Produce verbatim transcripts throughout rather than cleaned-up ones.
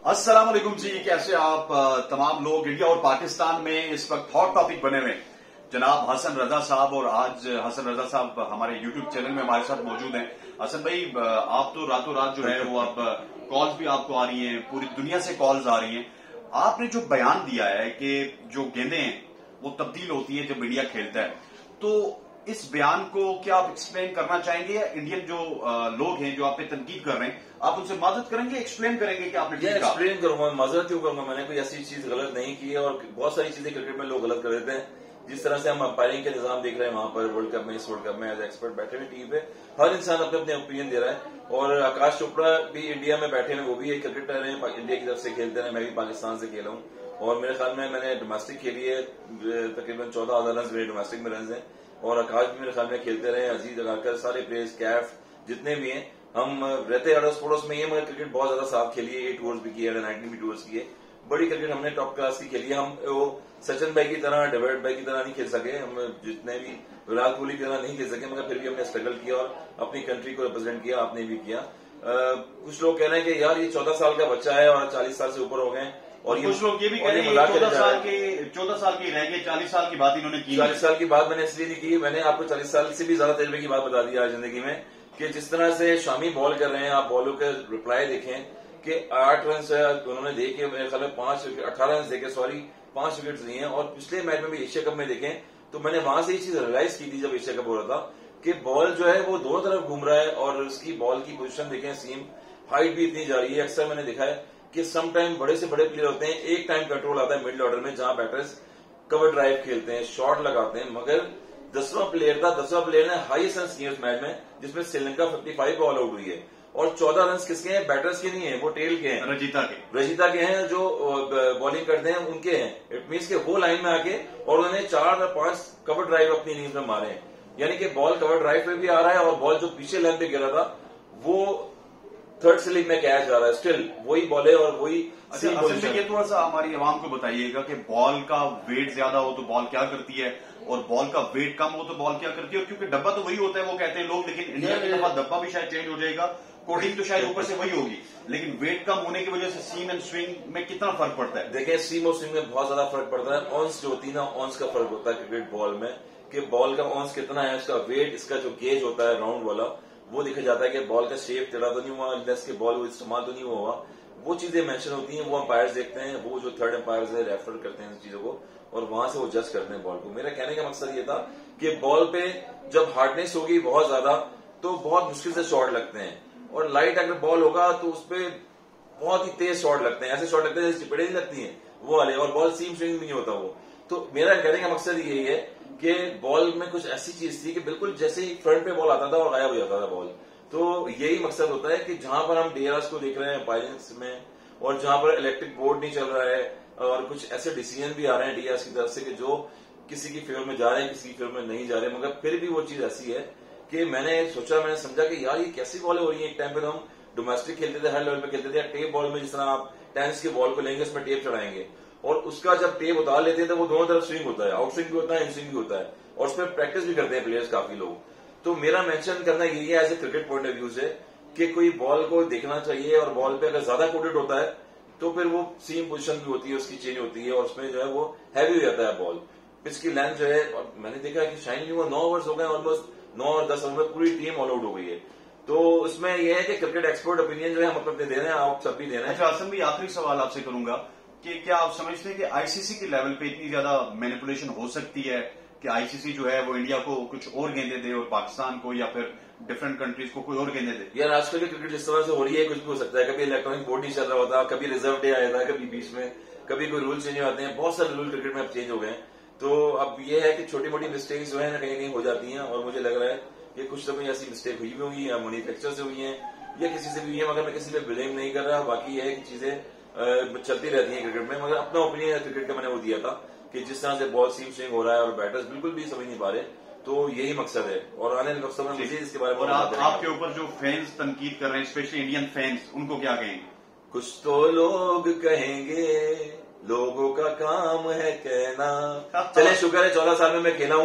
अस्सलाम वालेकुम जी, कैसे आप तमाम लोग इंडिया और पाकिस्तान में इस वक्त हॉट टॉपिक बने हुए जनाब हसन रजा साहब। और आज हसन रजा साहब हमारे यूट्यूब चैनल में हमारे साथ मौजूद हैं। हसन भाई, आप तो रातों रात जो है वो अब कॉल्स भी आपको आ रही हैं, पूरी दुनिया से कॉल्स आ रही हैं। आपने जो बयान दिया है कि जो गेंदें हैं वो तब्दील होती है जब इंडिया खेलता है, तो इस बयान को क्या आप एक्सप्लेन करना चाहेंगे या इंडियन जो लोग हैं जो आप पे तनकीद कर रहे हैं आप उनसे मदद करेंगे, एक्सप्लेन करेंगे कि आपने ये एक्सप्लेन करूंगा, मदद क्यों करूंगा। मैंने कोई ऐसी चीज गलत नहीं की है और बहुत सारी चीजें क्रिकेट में लोग गलत कर देते हैं। जिस तरह से हम अंपायरिंग के निजाम देख रहे हैं वहां पर वर्ल्ड कप में, इस वर्ल्ड कप में एज एक्सपर्ट बैठे हुए टीम पे हर इंसान अपने अपने ओपिनियन दे रहा है। और आकाश चोपड़ा भी इंडिया में बैठे हुए, वो भी एक क्रिकेटर है, इंडिया की तरफ से खेलते हैं, मैं भी पाकिस्तान से खेला हूँ। और मेरे ख्याल में मैंने डोमेस्टिक खेली है, तकरीबन चौदह हजार रन मेरे डोमेस्टिक में रन है। और आकाश भी मेरे ख्याल में खेलते रहे, अजीज अगाकर, सारे प्लेयर्स, कैफ जितने भी हैं, हम रहते अड़ोस पड़ोस में ही, मगर क्रिकेट बहुत ज्यादा साथ खेली है। एट टूर्स भी किए, नाइनटीन भी टूर्स किए, बड़ी क्रिकेट हमने टॉप क्लास की खेली है। हम वो सचिन भाई की तरह, डेविड भाई की तरह नहीं खेल सके, हम जितने भी विराट कोहली की तरह नहीं खेल सके, मगर फिर भी हमने स्ट्रगल किया और अपनी कंट्री को रिप्रेजेंट किया। आपने भी किया। आ, कुछ लोग कह रहे हैं कि यार ये चौदह साल का बच्चा है और चालीस साल से ऊपर हो गए, और कुछ लोग ये भी कह रहे हैं चौदह साल के चौदह साल के रह गए, चालीस साल की बात इन्होंने की। चालीस साल की बात मैंने इसलिए नहीं की, मैंने आपको चालीस साल से भी ज्यादा तजर्बे की बात बता दी आज जिंदगी में, कि जिस तरह से शामी बॉल कर रहे हैं, आप बॉलों के रिप्लाई देखें कि आठ रन से उन्होंने देखे, मेरे ख्याल में पांच अठारह रन देखे, सॉरी पांच विकेट लिए हैं। और पिछले मैच में भी एशिया कप में देखें तो मैंने वहां से ये चीज रियलाइज की थी जब एशिया कप हो रहा था कि बॉल जो है वो दोनों तरफ घूम रहा है और उसकी बॉल की पोजीशन देखें, सीम हाइट भी इतनी जा रही है। अक्सर मैंने देखा है कि सम टाइम बड़े से बड़े प्लेयर होते हैं, एक टाइम कंट्रोल आता है मिडिल ऑर्डर में जहां बैटर्स कवर ड्राइव खेलते हैं, शॉट लगाते हैं, मगर दसवां प्लेयर था, दसवां प्लेयर ने हाईएस्ट रन किए उस मैच में, जिसमें श्रीलंका पचपन पे ऑल आउट हुई है। और चौदह रन किसके हैं? बैटर्स के नहीं है, वो टेल के हैं, रजीता के रजीता के हैं जो बॉलिंग करते हैं उनके हैं। इट मीन्स के वो लाइन में आके और उन्होंने चार या पांच कवर ड्राइव अपनी इनिंग्स में मारे हैं, यानी कि बॉल कवर ड्राइव पे भी आ रहा है और बॉल जो पीछे लाइन पे गिरा था वो थर्ड स्लिप में कैच जा रहा है, स्टिल वही बॉल है और वही। अच्छा, असल में ये थोड़ा सा हमारी आवाम को बताइएगा कि बॉल का वेट ज्यादा हो तो बॉल क्या करती है और बॉल का वेट कम हो तो बॉल क्या करती है। और क्योंकि डब्बा तो वही होता है वो कहते हैं लोग, लेकिन इंडिया के दफा डब्बा भी शायद चेंज हो जाएगा, कोडिंग तो शायद ऊपर से वही होगी, लेकिन वेट कम होने की वजह से सीम एंड स्विंग में कितना फर्क पड़ता है? देखिए, सीम और स्विंग में बहुत ज्यादा फर्क पड़ता है। ऑन्स जो होती है ना, ऑन्स का फर्क होता है क्रिकेट बॉल में, कि बॉल का ऑन्स कितना है, उसका वेट, इसका जो गेज होता है राउंड वाला, वो देखा जाता है कि बॉल का शेप टेढ़ा तो नहीं हुआ, लेस के बॉल इस्तेमाल तो नहीं हुआ, वो चीजें मेंशन होती हैं। वो अंपायर्स देखते हैं, वो जो थर्ड अंपायर्स है रेफर करते हैं इन चीजों को और वहां से वो जज करते हैं बॉल को। मेरा कहने का मकसद ये था कि बॉल पे जब हार्डनेस होगी बहुत ज्यादा तो बहुत मुश्किल से शॉट लगते हैं, और लाइट अगर बॉल होगा तो उसपे बहुत ही तेज शॉट लगते हैं, ऐसे शॉट लगते हैं जैसे चिपड़े नहीं लगती हैं वो वाले, और बॉल सीम स्विंग नहीं होता वो। तो मेरा कहने का मकसद यही है कि बॉल में कुछ ऐसी चीज थी कि बिल्कुल जैसे ही फ्रंट पे बॉल आता था और गायब हो जाता था बॉल। तो यही मकसद होता है कि जहां पर हम डीआरएस को देख रहे हैं पायलट्स में, और जहां पर इलेक्ट्रिक बोर्ड नहीं चल रहा है और कुछ ऐसे डिसीजन भी आ रहे हैं डीआरएस की तरफ से कि जो किसी की फेवर में जा रहे हैं, किसी की फेवर में नहीं जा रहे, मगर फिर भी वो चीज ऐसी है कि मैंने सोचा, मैंने समझा कि यार ये कैसी बॉलें हो रही है। एक टाइम पे हम डोमेस्टिक खेलते थे, हर लेवल पे खेलते थे, टेप बॉल में जिस तरह आप टेनिस के बॉल को लेंगे उसमें टेप चढ़ाएंगे और उसका जब टेप उतार लेते हैं तो वो दोनों तरफ स्विंग होता है, आउट स्विंग भी होता है, इन स्विंग भी होता है, और उस पर प्रैक्टिस भी करते हैं प्लेयर्स काफी लोग। तो मेरा मेंशन करना यही है as a cricket point of view से कि कोई बॉल को देखना चाहिए, और बॉल पे अगर ज्यादा कोटेड होता है तो फिर वो सीम पोजीशन भी होती है, उसकी चेंज होती है और उसमें जो है वो हैवी हो जाता है बॉल। पिच की लेंथ जो है, और मैंने देखा कि शाइन हुआ नौ ओवर्स हो गए, ऑलमोस्ट नौ और दस ओवर में पूरी टीम ऑल आउट हो गई है। तो उसमें यह है कि क्रिकेट एक्सपर्ट ओपिनियन जो है हम अपने दे रहे हैं, आप सब भी दे रहे हैं। अच्छा आसम भाई, आखिरी सवाल आपसे करूंगा कि क्या आप समझते हैं कि आईसीसी के लेवल पे इतनी ज्यादा मैनिपुलेशन हो सकती है कि आईसीसी जो है वो इंडिया को कुछ और गेंदे दे और पाकिस्तान को या फिर डिफरेंट कंट्रीज को कोई और गेंदे दे? यार आजकल की क्रिकेट जिस तरह से हो रही है कुछ भी हो सकता है। कभी इलेक्ट्रॉनिक बोर्ड नहीं चल रहा होता, कभी रिजर्व डे आया था, कभी बीच में कभी कोई रूल चेंज आते हैं, बहुत सारे रूल क्रिकेट में अब चेंज हो गए हैं। तो अब ये है कि छोटी मोटी मिस्टेक्स जो है ना कहीं कहीं हो जाती हैं, और मुझे लग रहा है कि कुछ तो कोई ऐसी मिस्टेक हुई भी होगी या मैन्युफैक्चर से हुई है या किसी से भी हुई है, मगर मैं किसी पे ब्लेम नहीं कर रहा। बाकी यह है कि चीजें चलती रहती हैं क्रिकेट में, मगर अपना ओपिनियन क्रिकेट का मैंने वो दिया था कि जिस तरह से बॉल सीम स्विंग हो रहा है और बैटर्स बिल्कुल भी समझ नहीं पा रहे, तो यही मकसद है। और आने वाले वक्त में मुझे इसके बारे में और आप, आपके ऊपर जो फैंस तनकीद कर रहे हैं, स्पेशली इंडियन फैंस, उनको क्या कहेंगे? कुछ तो लोग कहेंगे, लोगों का काम है कहना। चले, शुक्र है चौदह साल में मैं खेला हूं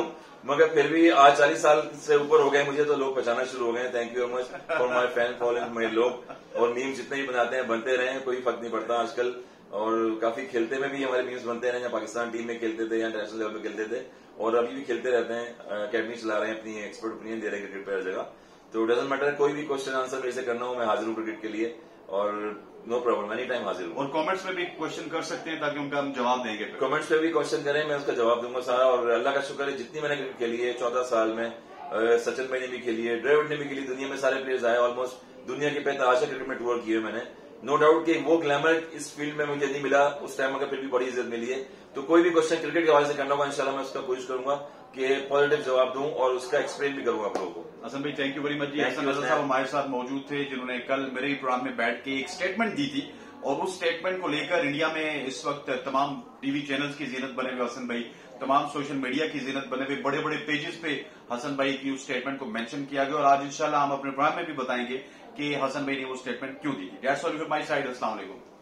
मगर फिर भी आज चालीस साल से ऊपर हो गए मुझे, तो लोग पहचाना शुरू हो गए। Thank you very much for my fan following, मेरे लोग। और मीम जितने ही बनाते हैं बनते रहे, कोई फर्क नहीं पड़ता आजकल। और काफी खेलते में भी हमारे मीम्स बनते रहे, या पाकिस्तान टीम में खेलते थे या इंटरनेशनल लेवल पे खेलते थे, और अभी भी खेलते रहते हैं। अकेडमी चला रहे हैं, अपनी एक्सपर्ट ओपिनियन दे रहे हैं क्रिकेट पे हर जगह। तो डजंट मैटर, कोई भी क्वेश्चन आंसर मेरे से करना हो, मैं हाजिर हूँ क्रिकेट के लिए, और नो प्रॉब्लम, एनी टाइम हाजिर हूँ। और कमेंट्स में भी क्वेश्चन कर सकते हैं ताकि उनका हम जवाब देंगे। कमेंट्स पे भी क्वेश्चन करें, मैं उसका जवाब दूंगा सारा। और अल्लाह का शुक्र है, जितनी मैंने क्रिकेट खेली है चौदह साल में, सचिन भाई ने भी खेली है, ड्रेविड ने भी खेली, दुनिया में सारे प्लेयर्स आए, ऑलमोस्ट दुनिया के बेतहाशा क्रिकेट में टूर किए मैंने। नो डाउट कि वो ग्लैमर इस फील्ड में मुझे नहीं मिला उस टाइम, मगर फिर भी बड़ी इज्जत मिली है। तो कोई भी क्वेश्चन क्रिकेट के हवाले से करना होगा, इंशाल्लाह मैं उसका कोशिश करूंगा कि पॉजिटिव जवाब दूं, और उसका एक्सप्लेन भी करूंगा आप लोगों को। हसन भाई thank you very much ji. Hasan Raza साहब हमारे साथ मौजूद थे, जिन्होंने कल मेरे ही प्रोग्राम में बैठ के एक स्टेटमेंट दी थी, और उस स्टेटमेंट को लेकर इंडिया में इस वक्त तमाम टीवी चैनल्स की जीनत बने हुए हसन भाई, तमाम सोशल मीडिया की जीनत बने हुए, बड़े बड़े पेजेस पे हसन भाई की उस स्टेटमेंट को मेंशन किया गया। और आज इंशाल्लाह हम अपने प्रोग्राम में भी बताएंगे कि हसन भाई ने वो स्टेटमेंट क्यों दी थी। That's all from my side. अस्सलाम वालेकुम।